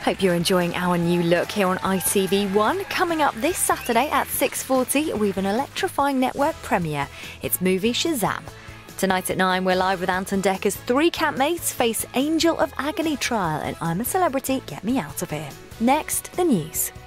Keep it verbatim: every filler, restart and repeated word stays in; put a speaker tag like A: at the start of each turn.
A: Hope you're enjoying our new look here on I T V one. Coming up this Saturday at six forty, we've an electrifying network premiere. It's movie Shazam. Tonight at nine, we're live with Anton Decker's three campmates face Angel of Agony trial and I'm a Celebrity, Get Me Out of Here. Next, the news.